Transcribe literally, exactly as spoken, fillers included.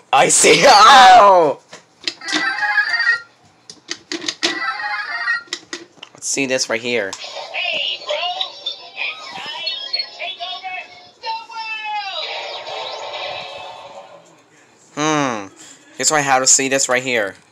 I see. Ow! Let's see this right here. Hey, bro! It's time to take over the world! Hmm. Here's why how to see this right here.